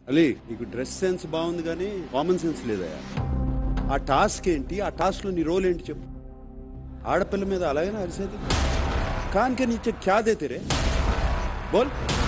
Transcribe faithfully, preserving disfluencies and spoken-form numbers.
అలీ నీకు dress sense బాగుంది కానీ కామన్ సెన్స్ లేదా? ఆ టాస్క్ ఏంటి, ఆ టాస్క్ లో నీ రోల్ ఏంటి చెప్పు. ఆడపిల్ల మీద అలాగనే అరిసేది. కాన్ కే నీచే క్యా దేతే రే బోల్.